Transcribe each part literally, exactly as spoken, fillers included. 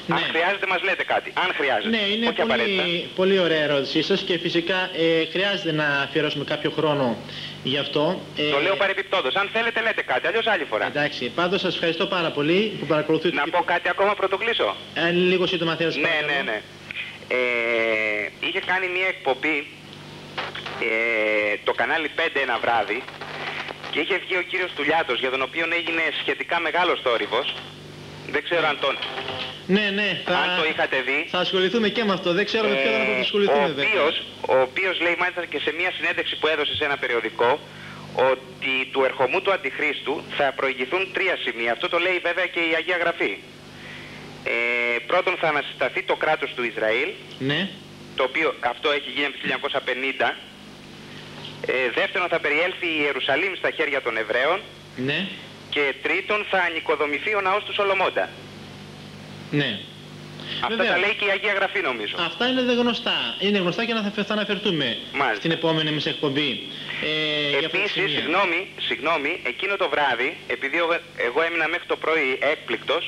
Ναι. Αν χρειάζεται μας λέτε κάτι. Αν χρειάζεται. Ναι, είναι όχι πολύ, πολύ ωραία ερώτησή σας και φυσικά ε, χρειάζεται να αφιερώσουμε κάποιο χρόνο γι' αυτό. Ε, το λέω παρεμπιπτόντως. Αν θέλετε λέτε κάτι, αλλιώς άλλη φορά. Εντάξει, πάντως σας ευχαριστώ πάρα πολύ που παρακολουθείτε. Να πω κάτι ακόμα πρωτού κλείσω. Ε, λίγο σύντομα θέλω. Ναι, ναι, ναι. Ε, είχε κάνει μια εκπομπή ε, το κανάλι πέντε ένα βράδυ και είχε βγει ο κύριος Τουλιάτος, για τον οποίο έγινε σχετικά μεγάλος θόρυβος. Δεν ξέρω αν τον... Ναι, ναι, θα... αν το είχατε δει. Θα ασχοληθούμε και με αυτό. Δεν ξέρω ε, με ποιο θα ασχοληθούμε. Ο οποίος, ο οποίος λέει μάλιστα και σε μια συνέντευξη που έδωσε σε ένα περιοδικό ότι του ερχομού του Αντιχρίστου θα προηγηθούν τρία σημεία. Αυτό το λέει βέβαια και η Αγία Γραφή. Ε, πρώτον θα ανασυσταθεί το κράτος του Ισραήλ, ναι. το οποίο αυτό έχει γίνει από το χίλια εννιακόσια πενήντα. Ε, δεύτερον θα περιέλθει η Ιερουσαλήμ στα χέρια των Εβραίων. Ναι. Και τρίτον θα ανοικοδομηθεί ο ναός του Σολομώντα. Ναι. Αυτά Βέβαια. Τα λέει και η Αγία Γραφή νομίζω. Αυτά είναι γνωστά. Είναι γνωστά και να θα, θα αναφερθούμε Μάλιστα. στην επόμενη μας εκπομπή. Ε, Επίσης, συγγνώμη, συγγνώμη, εκείνο το βράδυ, επειδή εγώ, εγώ έμεινα μέχρι το πρωί έκπληκτος,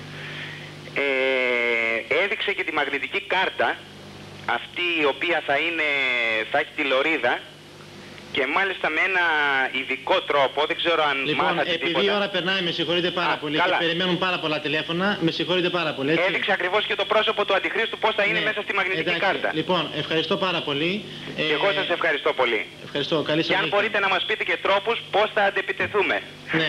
ε, έδειξε και τη μαγνητική κάρτα, αυτή η οποία θα, είναι, θα έχει τη λωρίδα, και μάλιστα με ένα ειδικό τρόπο, δεν ξέρω αν λοιπόν, μάθατε επειδή τίποτα. η ώρα περνάει, με συγχωρείτε πάρα Α, πολύ καλά. και περιμένουν πάρα πολλά τηλέφωνα, με συγχωρείτε πάρα πολύ. Έτσι. Έδειξε ακριβώς και το πρόσωπο του Αντιχρίστου πώς θα είναι ναι. μέσα στη μαγνητική Εντάξει. κάρτα. Λοιπόν, ευχαριστώ πάρα πολύ. Και ε, εγώ σας ευχαριστώ πολύ. Ευχαριστώ. Καλή σας Και αν νύχτα. μπορείτε να μας πείτε και τρόπους πώς θα αντεπιτεθούμε. Ναι.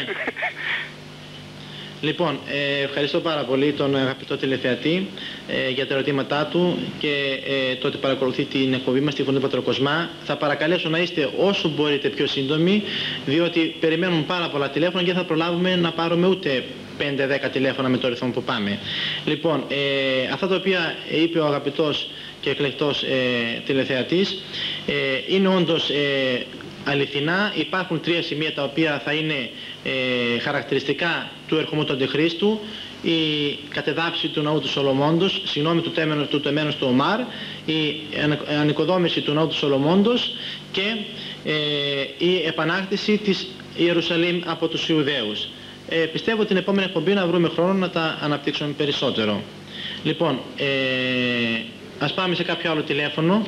Λοιπόν, ε, ευχαριστώ πάρα πολύ τον αγαπητό τηλεθεατή ε, για τα ερωτήματά του και ε, το ότι παρακολουθεί την εκπομπή μας στη Φωνή του Πατροκοσμά. Θα παρακαλέσω να είστε όσο μπορείτε πιο σύντομοι, διότι περιμένουν πάρα πολλά τηλέφωνα και δεν θα προλάβουμε να πάρουμε ούτε πέντε δέκα τηλέφωνα με το ρυθμό που πάμε. Λοιπόν, ε, αυτά τα οποία είπε ο αγαπητός και εκλεκτός ε, τηλεθεατής ε, είναι όντως ε, αληθινά. Υπάρχουν τρία σημεία τα οποία θα είναι ε, χαρακτηριστικά του ερχομού του Αντιχρίστου: η κατεδάφιση του ναού του Σολομώντος, συγγνώμη του τέμενος του, τεμένος του Ομάρ, η ανοικοδόμηση του ναού του Σολομώντος και ε, η επανάκτηση της Ιερουσαλήμ από τους Ιουδαίους. Ε, πιστεύω την επόμενη εκπομπή να βρούμε χρόνο να τα αναπτύξουμε περισσότερο. Λοιπόν, ε, ας πάμε σε κάποιο άλλο τηλέφωνο.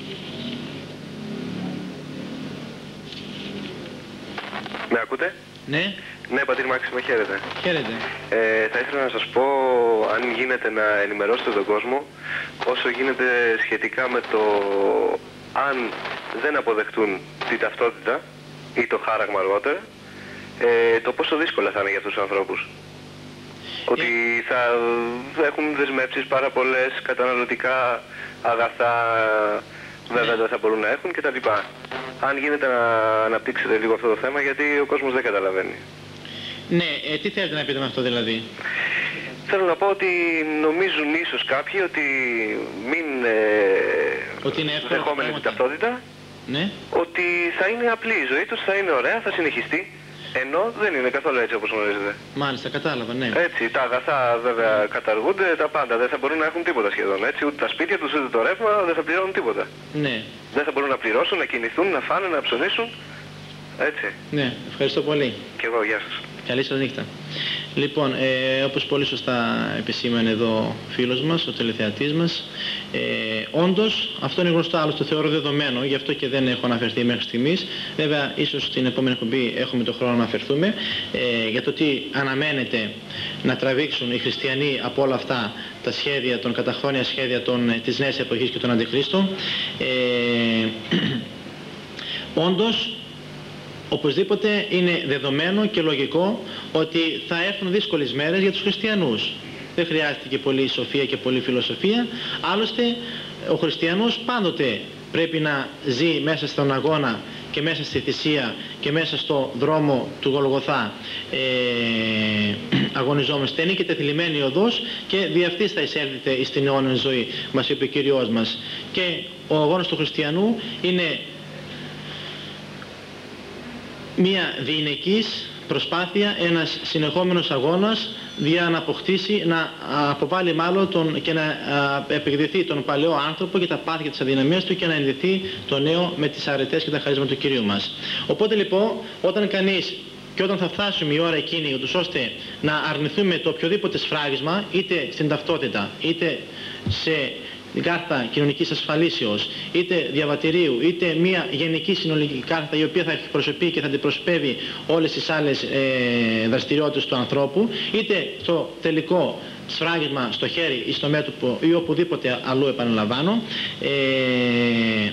Με ακούτε? Ναι. Ναι, πατήρ Μάξι, με χαίρετε. Χαίρετε. Ε, θα ήθελα να σας πω, αν γίνεται, να ενημερώσετε τον κόσμο όσο γίνεται σχετικά με το αν δεν αποδεχτούν την ταυτότητα ή το χάραγμα αργότερα, ε, το πόσο δύσκολα θα είναι για αυτούς τους ανθρώπους. Yeah. Ότι θα έχουν δεσμεύσεις πάρα πολλές, καταναλωτικά αγαθά βέβαια δεν θα μπορούν να έχουν κτλ. Αν γίνεται να αναπτύξετε λίγο αυτό το θέμα, γιατί ο κόσμος δεν καταλαβαίνει. Ναι, ε, τι θέλετε να πείτε με αυτό δηλαδή? Θέλω να πω ότι νομίζουν ίσως κάποιοι ότι μην ε, ότι είναι δεχόμενοι την ταυτότητα, ναι. ότι θα είναι απλή η ζωή τους, θα είναι ωραία, θα συνεχιστεί. Ενώ δεν είναι καθόλου έτσι όπως γνωρίζετε. Μάλιστα, κατάλαβα, ναι. Έτσι, τα αγαθά βέβαια καταργούνται, τα πάντα δεν θα μπορούν να έχουν τίποτα σχεδόν. Έτσι, ούτε τα σπίτια τους, ούτε το ρεύμα δεν θα πληρώνουν τίποτα. Ναι. Δεν θα μπορούν να πληρώσουν, να κινηθούν, να φάνε, να ψωνίσουν. Έτσι. Ναι, ευχαριστώ πολύ. Και εγώ, γεια σας. Καλή σας νύχτα. Λοιπόν, ε, όπως πολύ σωστά επισήμανε εδώ ο φίλος μας, ο τηλεθεατής μας, ε, όντως αυτό είναι γνωστό, άλλωστε θεωρώ δεδομένο, γι' αυτό και δεν έχω αναφερθεί μέχρι στιγμής. Βέβαια, ίσως στην επόμενη εκπομπή έχουμε τον χρόνο να αναφερθούμε ε, για το τι αναμένεται να τραβήξουν οι χριστιανοί από όλα αυτά τα σχέδια, των καταχθόνια σχέδια των, της νέας εποχής και των Αντιχρίστων. Ε, όντως, οπωσδήποτε είναι δεδομένο και λογικό ότι θα έρθουν δύσκολες μέρες για τους χριστιανούς. Δεν χρειάζεται και πολλή σοφία και πολλή φιλοσοφία. Άλλωστε, ο χριστιανός πάντοτε πρέπει να ζει μέσα στον αγώνα και μέσα στη θυσία και μέσα στο δρόμο του Γολγοθά. Ε, αγωνιζόμαστε. Είναι και τεθλιμμένη οδός και δι' αυτής θα εισέλθετε στην αιώνια ζωή, μας είπε ο Κύριος μας. Και ο αγώνας του χριστιανού είναι μία διηνεκής προσπάθεια, ένας συνεχόμενος αγώνας για να αποκτήσει, να αποβάλει μάλλον τον, και να επεκδεθεί τον παλαιό άνθρωπο και τα πάθη και τις αδυναμίες του και να ενδυθεί το νέο με τις αρετές και τα χαρίσματα του Κυρίου μας. Οπότε λοιπόν, όταν κανείς και όταν θα φτάσουμε η ώρα εκείνη ούτως ώστε να αρνηθούμε το οποιοδήποτε σφράγισμα, είτε στην ταυτότητα, είτε σε την κάρτα κοινωνικής ασφαλίσεως, είτε διαβατηρίου, είτε μια γενική συνολική κάρτα η οποία θα εκπροσωπεί και θα αντιπροσωπεύει όλες τις άλλες ε, δραστηριότητες του ανθρώπου, είτε στο τελικό σφράγισμα στο χέρι ή στο μέτωπο ή οπουδήποτε αλλού, επαναλαμβάνω, ε,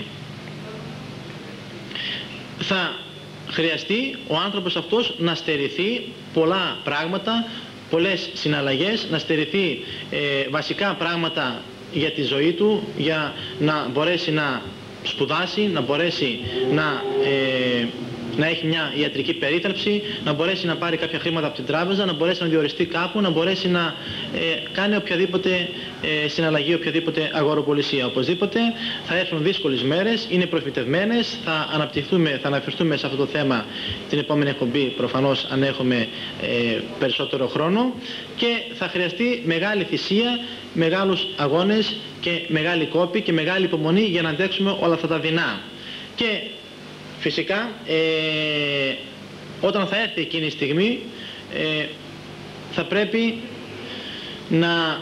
θα χρειαστεί ο άνθρωπος αυτός να στερηθεί πολλά πράγματα, πολλές συναλλαγές, να στερηθεί ε, βασικά πράγματα για τη ζωή του, για να μπορέσει να σπουδάσει, να μπορέσει να, ε, να έχει μια ιατρική περίθαλψη, να μπορέσει να πάρει κάποια χρήματα από την τράπεζα, να μπορέσει να διοριστεί κάπου, να μπορέσει να ε, κάνει οποιαδήποτε ε, συναλλαγή, οποιαδήποτε αγοροπολισία. Οπωσδήποτε θα έρθουν δύσκολες μέρες, είναι προφητευμένες, θα αναπτυχθούμε, θα αναφερθούμε σε αυτό το θέμα την επόμενη εκπομπή, προφανώς αν έχουμε ε, περισσότερο χρόνο, και θα χρειαστεί μεγάλη θυσία, μεγάλους αγώνες και μεγάλη κόπη και μεγάλη υπομονή για να αντέξουμε όλα αυτά τα δεινά. Και φυσικά ε, όταν θα έρθει εκείνη η στιγμή ε, θα πρέπει να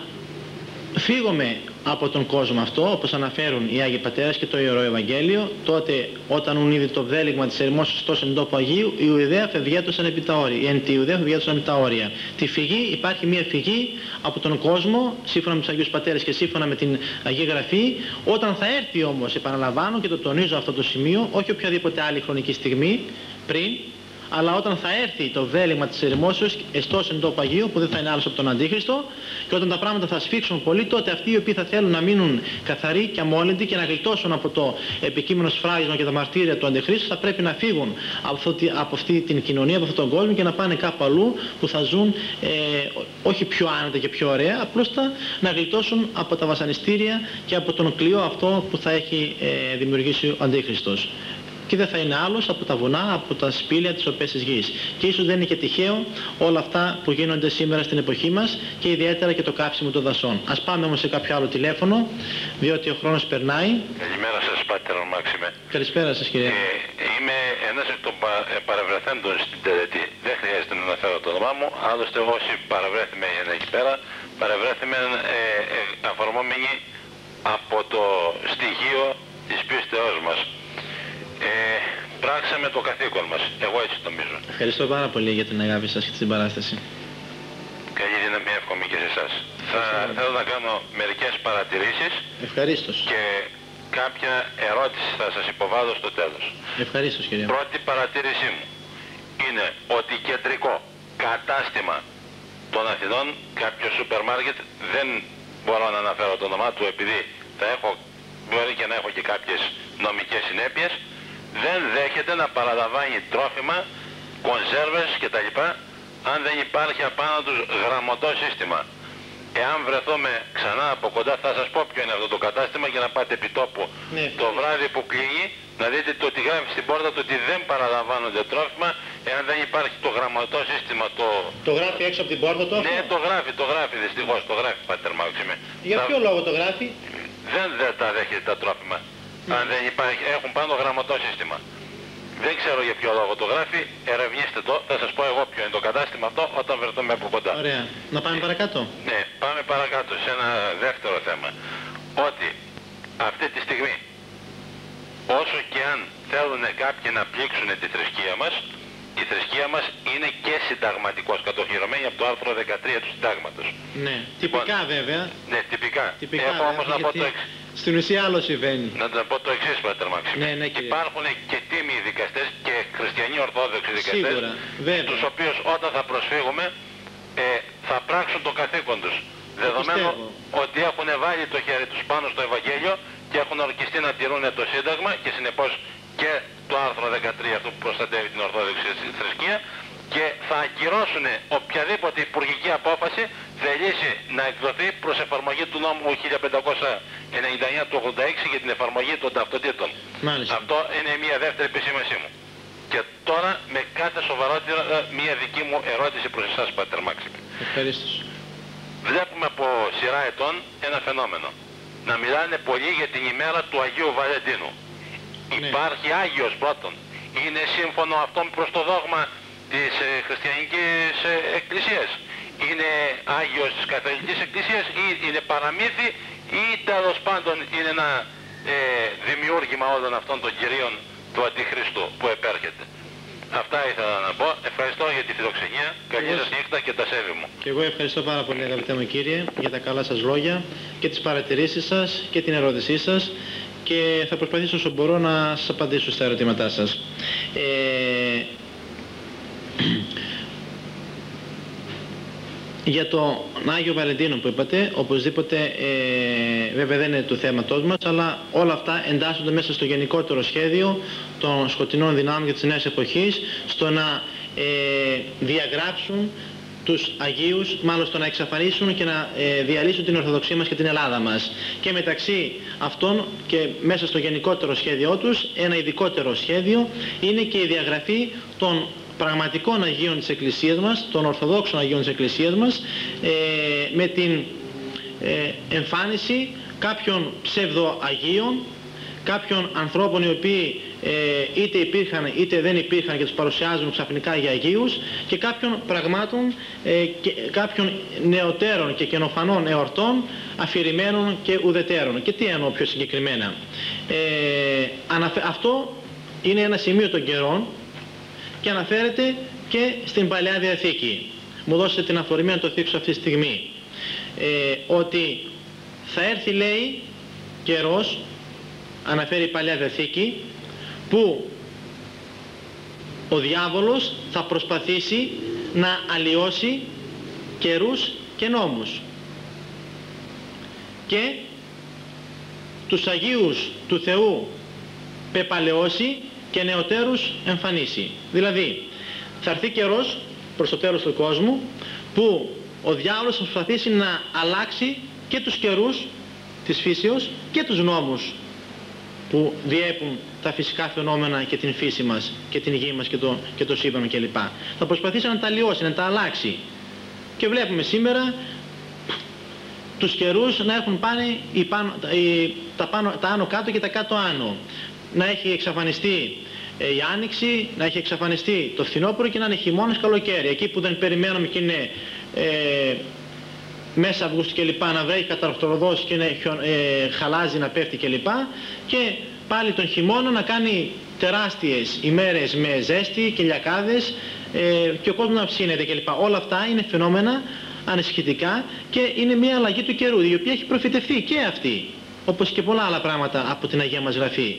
φύγουμε από τον κόσμο αυτό, όπως αναφέρουν οι Άγιοι Πατέρες και το Ιερό Ευαγγέλιο. Τότε όταν ουν είδη το βδέλυγμα της ερημόσης τόσο εν τόπο Αγίου, η Ιουδαία φευγέτωσαν επί τα όρια. Εν τη Ιουδαία φευγέτωσαν επί τα όρια. Τη φυγή, υπάρχει μια φυγή από τον κόσμο, σύμφωνα με τους Αγίους Πατέρες και σύμφωνα με την Αγία Γραφή. Όταν θα έρθει όμως, επαναλαμβάνω και το τονίζω αυτό το σημείο, όχι οποιαδήποτε άλλη χρονική στιγμή πριν, αλλά όταν θα έρθει το βέλημα της ερημόσεως εστώς εν τόπο Αγίου, που δεν θα είναι άλλος από τον Αντίχριστο, και όταν τα πράγματα θα σφίξουν πολύ, τότε αυτοί οι οποίοι θα θέλουν να μείνουν καθαροί και αμόλυντοι και να γλιτώσουν από το επικείμενο σφράγισμα και τα μαρτύρια του Αντιχρίστου, θα πρέπει να φύγουν από, αυτό, από αυτή την κοινωνία, από αυτόν τον κόσμο, και να πάνε κάπου αλλού που θα ζουν ε, όχι πιο άνετα και πιο ωραία, απλώς θα να γλιτώσουν από τα βασανιστήρια και από τον κλειό αυτό που θα έχει ε, δημιουργήσει ο Αντίχριστος. Και δεν θα είναι άλλος από τα βουνά, από τα σπήλαια της οπέσης γης. Και ίσως δεν είναι και τυχαίο όλα αυτά που γίνονται σήμερα στην εποχή μας, και ιδιαίτερα και το κάψιμο των δασών. Ας πάμε όμως σε κάποιο άλλο τηλέφωνο, διότι ο χρόνος περνάει. Καλημέρα σας, Πάτερ Μάξιμε. Καλησπέρα σας, κύριε. Ε, είμαι ένας εκ των πα, ε, παρευρεθέντων στην τελετή. Δεν χρειάζεται να αναφέρω το όνομά μου. Άλλωστε όσοι παρευρέθημε εκεί πέρα, παρευρέθημε ε, ε, αφορμόμενοι από το στοιχείο της πίστεώς μας. Ε, πράξαμε το καθήκον μας. Εγώ έτσι νομίζω. Ευχαριστώ πάρα πολύ για την αγάπη σας και την συμπαράσταση. Καλή δύναμη, εύχομαι και σε εσάς. Θα θέλω να κάνω μερικές παρατηρήσεις. Ευχαρίστως. Και κάποια ερώτηση θα σας υποβάλω στο τέλος. Ευχαρίστως, κύριε. Πρώτη παρατήρησή μου είναι ότι κεντρικό κατάστημα των Αθηνών, κάποιο σούπερ μάρκετ, δεν μπορώ να αναφέρω το όνομά του επειδή θα έχω, μπορεί και να έχω και κάποιες νομικές συνέπειες, δεν δέχεται να παραλαμβάνει τρόφιμα, κονσέρβες κτλ. Αν δεν υπάρχει απάνω τους γραμμωτό σύστημα. Εάν βρεθούμε ξανά από κοντά, θα σας πω ποιο είναι αυτό το κατάστημα και να πάτε επί τόπου ναι, το βράδυ που κλείνει, να δείτε το ότι γράφει στην πόρτα του ότι δεν παραλαμβάνονται τρόφιμα, εάν δεν υπάρχει το γραμματό σύστημα. Το, το γράφει έξω από την πόρτα του? Ναι, αυτό? το γράφει, το γράφει δυστυχώς, το γράφει, Πάτερ Μάξιμε. Για θα... ποιο λόγο το γράφει? Δεν, δεν τα δέχεται τα τρόφιμα. Mm. Αν δεν υπάρχει, έχουν πάνω γραμματό σύστημα. Δεν ξέρω για ποιο λόγο το γράφει, ερευνήστε το, θα σας πω εγώ ποιο είναι το κατάστημα αυτό όταν βρεθούμε από κοντά. Ωραία. Να πάμε παρακάτω. Ναι, πάμε παρακάτω σε ένα δεύτερο θέμα. Ότι αυτή τη στιγμή, όσο και αν θέλουν κάποιοι να πλήξουν τη θρησκεία μας, η θρησκεία μας είναι και συνταγματικώς κατοχυρωμένη από το άρθρο δεκατρία του συντάγματος. Ναι, τυπικά λοιπόν, βέβαια. Ναι, τυπικά. τυπικά Έχω όμως να πω το εξής. Στην ουσία άλλο συμβαίνει. Να το πω το εξής, Πάτερ Μάξιμε. Ναι, ναι, υπάρχουν και τίμιοι δικαστές και χριστιανοί ορθόδοξοι δικαστές, σίγουρα, βέβαια, στους οποίους όταν θα προσφύγουμε ε, θα πράξουν το καθήκον τους. Δεδομένου ότι έχουν βάλει το χέρι τους πάνω στο Ευαγγέλιο και έχουν ορκιστεί να τηρούν το Σύνταγμα και συνεπώς και το άρθρο δεκατρία αυτό που προστατεύει την Ορθόδοξη θρησκεία, και θα ακυρώσουν οποιαδήποτε υπουργική απόφαση θελήσει να εκδοθεί προς εφαρμογή του νόμου χίλια πεντακόσια ενενήντα εννιά του ογδόντα έξι για την εφαρμογή των ταυτοτήτων. Μάλιστα. Αυτό είναι μια δεύτερη επισήμανσή μου. Και τώρα με κάθε σοβαρότητα μια δική μου ερώτηση προς εσάς, Πάτερ Μάξιμε. Ευχαριστώ. Βλέπουμε από σειρά ετών ένα φαινόμενο. Να μιλάνε πολύ για την ημέρα του Αγίου Βαλεντίνου. Ναι. Υπάρχει Άγιος πρώτον. Είναι σύμφωνο αυτόν προς το δόγμα της ε, χριστιανικής ε, εκκλησίας. Είναι Άγιος της Καθολικής Εκκλησίας ή είναι παραμύθι ή τέλος πάντων είναι ένα ε, δημιούργημα όλων αυτών των κυρίων του Αντιχρίστου που επέρχεται. Αυτά ήθελα να πω. Ευχαριστώ για τη φιλοξενία. Καλή σας νύχτα και τα σέβη μου. Και εγώ ευχαριστώ πάρα πολύ, αγαπητέ μου κύριε, για τα καλά σας λόγια και τις παρατηρήσεις σας και την ερώτησή σας, και θα προσπαθήσω όσο μπορώ να σας απαντήσω στα ερωτήματά σας. Ε, Για τον Άγιο Βαλεντίνο που είπατε, οπωσδήποτε, ε, βέβαια δεν είναι το θέματός μας, αλλά όλα αυτά εντάσσονται μέσα στο γενικότερο σχέδιο των σκοτεινών δυνάμεων και της νέας εποχής, στο να ε, διαγράψουν τους Αγίους, μάλλον στο να εξαφανίσουν και να ε, διαλύσουν την Ορθοδοξία μας και την Ελλάδα μας. Και μεταξύ αυτών και μέσα στο γενικότερο σχέδιό τους, ένα ειδικότερο σχέδιο είναι και η διαγραφή των πραγματικών Αγίων της Εκκλησίας μας, των Ορθοδόξων Αγίων της Εκκλησίας μας, ε, με την ε, εμφάνιση κάποιων ψευδοαγίων, κάποιων ανθρώπων οι οποίοι ε, είτε υπήρχαν είτε δεν υπήρχαν και τους παρουσιάζουν ξαφνικά για Αγίους, και κάποιων πραγμάτων, ε, και, κάποιων νεωτέρων και καινοφανών εορτών, αφηρημένων και ουδετέρων. Και τι εννοώ πιο συγκεκριμένα. Ε, αναφε... Αυτό είναι ένα σημείο των καιρών και αναφέρεται και στην Παλαιά Διαθήκη. Μου δώσετε την αφορμή να το θίξω αυτή τη στιγμή. Ε, ότι θα έρθει, λέει, καιρός, αναφέρει η Παλαιά Διαθήκη, που ο διάβολος θα προσπαθήσει να αλλοιώσει καιρούς και νόμους και τους Αγίους του Θεού πεπαλαιώσει και νεωτέρους εμφανίσει. Δηλαδή, θα έρθει καιρός προς το τέλος του κόσμου που ο διάβολος θα προσπαθήσει να αλλάξει και τους καιρούς της φύσεως και τους νόμους που διέπουν τα φυσικά φαινόμενα και την φύση μας και την γη μας και το, και το σύμπαν κλπ. Θα προσπαθήσει να τα αλλοιώσει, να τα αλλάξει. Και βλέπουμε σήμερα τους καιρούς να έχουν πάνε οι πάνω, οι, τα, πάνω, τα άνω κάτω και τα κάτω άνω. Να έχει εξαφανιστεί ε, η άνοιξη, να έχει εξαφανιστεί το φθινόπωρο και να είναι χειμώνας, καλοκαίρι. Εκεί που δεν περιμένουμε και είναι ε, μέσα Αυγούστου και λοιπά, να βρέχει καταρχτωροδός και είναι, ε, χαλάζει να πέφτει και λοιπά, και πάλι τον χειμώνα να κάνει τεράστιες ημέρες με ζέστη και λιακάδες, ε, και ο κόσμος να ψήνεται και λοιπά. Όλα αυτά είναι φαινόμενα ανησυχητικά και είναι μια αλλαγή του καιρού, η οποία έχει προφητευτεί και αυτή, όπως και πολλά άλλα πράγματα από την Αγία μας Γραφή.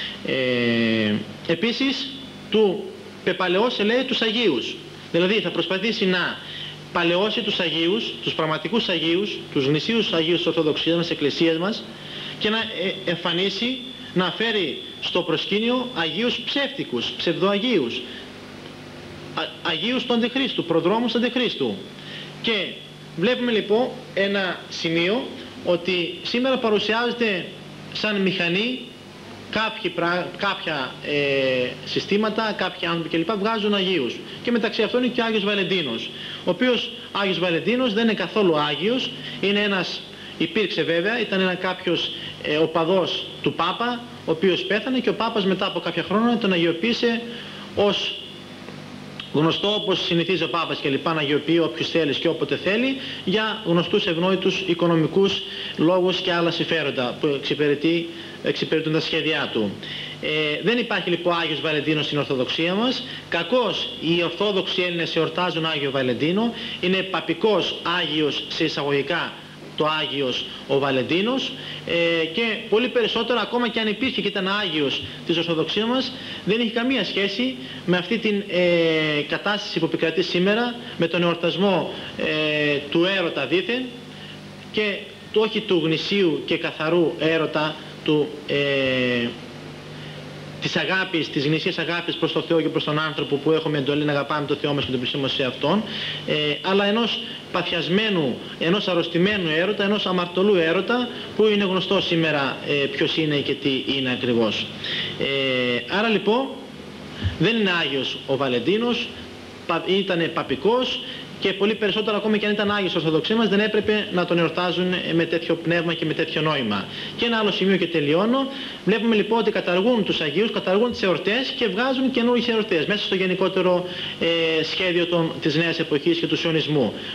Ε, επίσης, του πεπαλαιώσε, λέει, τους Αγίους. Δηλαδή θα προσπαθήσει να παλαιώσει τους Αγίους, τους πραγματικούς Αγίους, τους γνησίους Αγίους της Ορθοδοξίας μας, της Εκκλησίας μας, και να ε, εμφανίσει, να φέρει στο προσκήνιο Αγίους ψεύτικους, ψευδοαγίους, Α, Αγίους του Αντιχρίστου, προδρόμους του Αντιχρίστου. Και βλέπουμε λοιπόν ένα σημείο ότι σήμερα παρουσιάζεται σαν μηχανή κάποιοι, κάποια ε, συστήματα, κάποιοι άνθρωποι κλπ. Βγάζουν Αγίους. Και μεταξύ αυτών είναι και ο Άγιος Βαλεντίνος, ο οποίος Άγιος Βαλεντίνος δεν είναι καθόλου Άγιος, είναι ένας, υπήρξε βέβαια, ήταν ένα κάποιος ε, οπαδός του Πάπα, ο οποίος πέθανε και ο Πάπας μετά από κάποια χρόνια τον αγιοποίησε ως γνωστό, όπως συνηθίζει ο Πάπας και λοιπά, να αγιοποιεί όποιους θέλει και όποτε θέλει, για γνωστούς ευνόητους οικονομικούς λόγους και άλλα συμφέροντα που εξυπηρετεί, εξυπηρετούν τα σχέδιά του. Ε, δεν υπάρχει λοιπόν Άγιος Βαλεντίνος στην Ορθοδοξία μας. Κακώς οι Ορθόδοξοι Έλληνες εορτάζουν Άγιο Βαλεντίνο. Είναι παπικός Άγιος σε εισαγωγικά το Άγιος ο Βαλεντίνος, ε, και πολύ περισσότερο, ακόμα και αν υπήρχε και ήταν Άγιος της Ορθοδοξίας μας, δεν έχει καμία σχέση με αυτή την ε, κατάσταση που επικρατεί σήμερα, με τον εορτασμό ε, του έρωτα δήθεν, και του, όχι του γνησίου και καθαρού έρωτα του ε, της αγάπης, της γνησίας αγάπης προς τον Θεό και προς τον άνθρωπο, που έχουμε εντολή να αγαπάμε τον Θεό μας και τον πλησίον μας σε Αυτόν, ε, αλλά ενός παθιασμένου, ενός αρρωστημένου έρωτα, ενός αμαρτωλού έρωτα, που είναι γνωστό σήμερα ε, ποιος είναι και τι είναι ακριβώς. Ε, άρα λοιπόν δεν είναι Άγιος ο Βαλεντίνος, ήταν παπικός και πολύ περισσότερο ακόμη και αν ήταν Άγιος Ορθοδοξοί μας δεν έπρεπε να τον εορτάζουν με τέτοιο πνεύμα και με τέτοιο νόημα. Και ένα άλλο σημείο και τελειώνω. Βλέπουμε λοιπόν ότι καταργούν τους Αγίους, καταργούν τις εορτές και βγάζουν καινούργιες εορτές μέσα στο γενικότερο ε, σχέδιο των, της νέας εποχής και του σιωνισμού.